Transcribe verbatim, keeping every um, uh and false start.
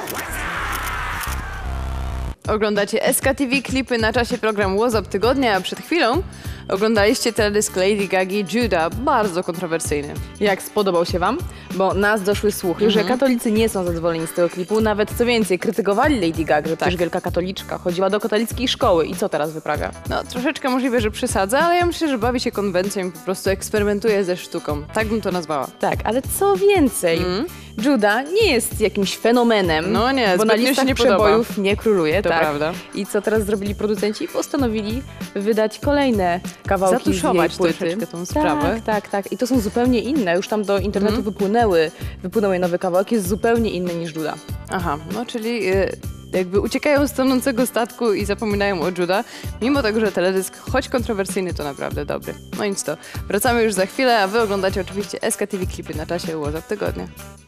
Oglądacie S K T V klipy na czasie program WhatsApp Tygodnia, a przed chwilą oglądaliście teledysk Lady Gagi Judah, bardzo kontrowersyjny. Jak spodobał się wam? Bo nas doszły słuchy, mhm. że katolicy nie są zadowoleni z tego klipu, nawet co więcej, krytykowali Lady Gaga, że tak. przecież wielka katoliczka, chodziła do katolickiej szkoły i co teraz wyprawia? No, troszeczkę możliwe, że przesadza, ale ja myślę, że bawi się konwencją i po prostu eksperymentuje ze sztuką. Tak bym to nazwała. Tak, ale co więcej, mm. Judah nie jest jakimś fenomenem, no nie, bo na listach listach nie przebojów podoba. nie króluje. To tak. prawda. I co teraz zrobili producenci? Postanowili wydać kolejne kawałki Zatuszować z jej płyty. troszeczkę tą sprawę. Tak, tak, tak. I to są zupełnie inne. Już tam do internetu mm. wypłynęły, wypłynęły nowe kawałki, jest zupełnie inny niż Judah. Aha, no czyli y, jakby uciekają z tonącego statku i zapominają o Judah, mimo tego, że teledysk, choć kontrowersyjny, to naprawdę dobry. No nic to. Wracamy już za chwilę, a wy oglądacie oczywiście S K T V klipy na czasie WhatsApp Tygodnia.